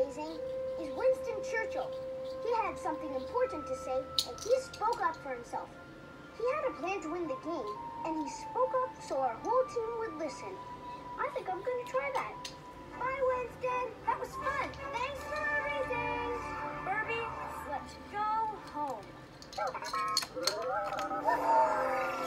amazing is Winston Churchill. He had something important to say, and he spoke up for himself. He had a plan to win the game, and he spoke up so our whole team would listen. I think I'm going to try that. Bye, Winston. That was fun. Thanks for everything. Burby, let's go home.